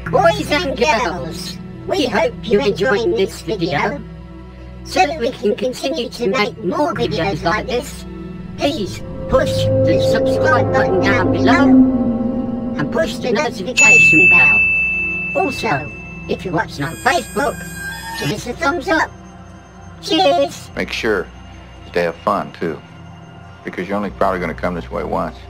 Boys and girls, we hope you're enjoying this video. So that we can continue to make more videos like this, please push the subscribe button down below and push the notification bell. Also, if you're watching on Facebook, give us a thumbs up. Cheers! Make sure to have fun too, because you're only probably going to come this way once.